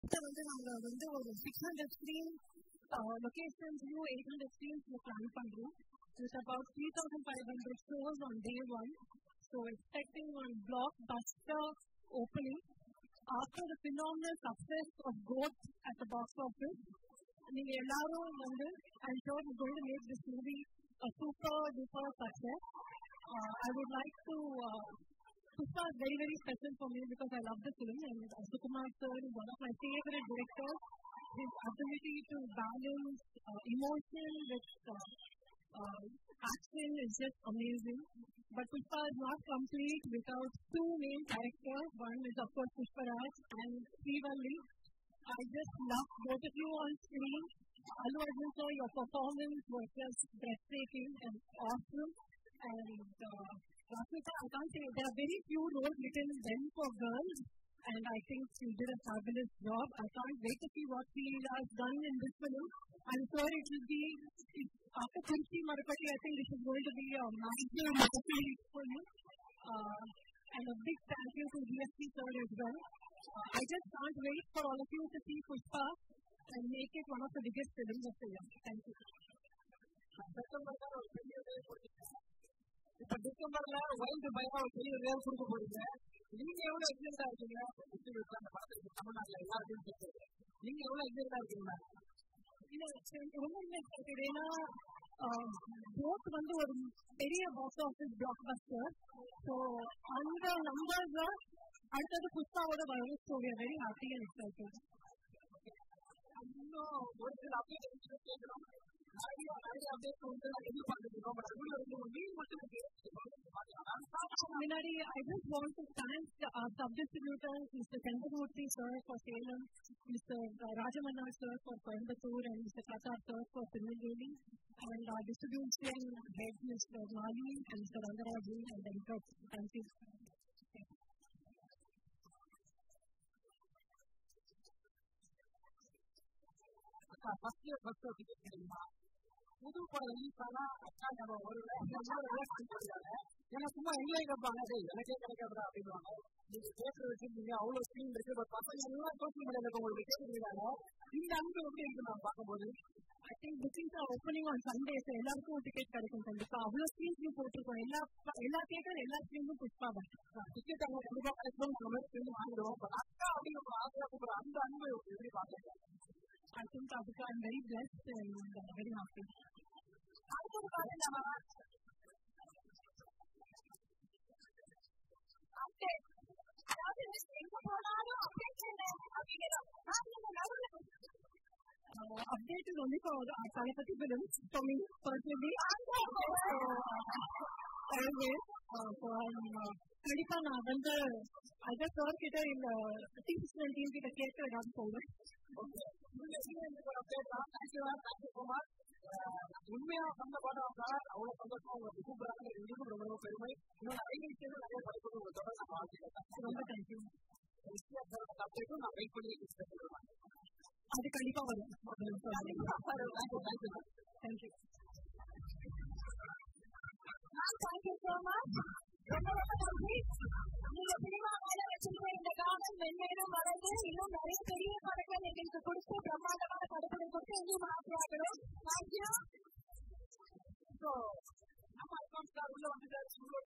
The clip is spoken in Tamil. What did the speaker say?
வந்து நாங்கள் வந்து ஒரு 600 screens locations, new 800 screens plan பண்ணுறோம். With about 3,500 shows on day one. So expecting one blockbuster opening. After the phenomenal success of Goat at the box office, நீங்க எல்லாரும் வந்து I'm sure we're going to make this movie a super duper success. I would like to Pushpa is very, very special for me because I love the film, and Sukumar sir is one of my favorite directors. His ability to balance emotion with action is just amazing. But Pushpa is not complete without two main characters. One is of course Pushparaj and Srivalli. I just love both of you on screen. Allu Arjun sir, your performance was just breathtaking and awesome. And Rashmika, I can't say there are very few roles written then for girls, and I think she did a fabulous job. I can't wait to see what she has done in this film. I'm sure it will be after Kunchi Marapati. I think this is going to be a massive opportunity for you. And a big thank you to DSP sir as well. I just can't wait for all of you to see Pushpa and make it one of the biggest films of the year. Thank you. இப்ப டிசம்பர்ல வைல்டு பயமா ஒரு பெரிய வேல் கொடுக்க போறீங்க. நீங்க எவ்வளவு எக்ஸைட்டா இருக்கீங்க? தமிழ்நாட்டுல எல்லாருக்கும் தெரியாது. நீங்க எவ்வளவு எக்ஸைட்டா இருக்கீங்க? ரொம்ப எக்ஸைட்டட். ஏன்னா போத் வந்து ஒரு பெரிய box office blockbuster. So அந்த நம்பர்ஸ்ல அடுத்தது புஷ்பாவோட வரும். So we are very happy and excited. இன்னும் ஒரு சில அப்டேட் கேட்கணும். நிறைய அப்டேட் வந்து எதிர்பார்த்துட்டு இருக்கோம். பட் அதுல வந்து ஒரு மீன் மட்டும் Minari, I just want to thank our sub-distributors, Mr. Chandramurthy sir for Salem, Mr. Rajamanna sir for Coimbatore, and Mr. Qatar sir for Tirunelveli, and our distribution head, Mr. Mali, and Mr. Rangaraju, and Venkat. Thank you. புது படம் ரிலீஸ் ஆனா அக்கா நம்ம ஒரு ஏன்னா சும்மா என்ஜாய் கேட்பாங்க. எனக்கே கிடைக்காதா அப்படின்வாங்க. நீங்க கேட்டு வச்சிருக்கீங்க, அவ்வளவு ஸ்கிரீன் இருக்கு. பட் பசங்க எல்லாம் சோசியல் மீடியால உங்களுக்கு கேட்டுருக்காங்க. இந்த அன்பு எப்படி இருக்கு நான் பார்க்கும்போது? I think bookings are opening on Sunday, so எல்லாருக்கும் ஒரு டிக்கெட் கிடைக்கும். கண்டிப்பா அவ்வளோ ஸ்கிரீன்ஸ்லையும் போட்டிருக்கோம். எல்லா தியேட்டர் எல்லா ஸ்கிரீனும் புஷ்பா தான். டிக்கெட் அவங்க கண்டிப்பா கிடைக்கும். நம்ம ஸ்கிரீன் வாங்கிடுவோம். பட் அக்கா அப்படின்னு ஆசையா கூப்பிடுற அந்த அன்பு எப்படி பாக்குறீங்க? I think Abhika, I'm very blessed and very happy. Update is only for Talapati films, for me personally. Always. கண்டிப்பா நான் வந்து அதை சார் கிட்ட இந்த டீச்சர் டீம் கிட்ட கேட்டு ஏதாவது சொல்றேன். உண்மையா சொந்த படம் சார், அவ்வளவு சந்தோஷமா உங்களுக்கு சூப்பராக ரொம்ப ரொம்ப பெருமை. இன்னொரு 5 விஷயங்கள் நிறைய படிப்பு உங்க தொடர் நான் வாழ்த்துக்கிறேன். ரொம்ப தேங்க்யூ. அப்டேட்டும் நான் வெயிட் பண்ணி சொல்லுவேன். அது கண்டிப்பா வரும். Thank you. Thank you so much. நீங்க சினிமா மேல வச்சிருக்க இந்த காலம் மென்மேலும் வளர்ந்து இன்னும் நிறைய பெரிய படங்கள் எங்களுக்கு கொடுத்து பிரம்மாண்டமான படங்களை கொடுத்து இன்னும் ஆசையாகணும். தேங்க்யூ.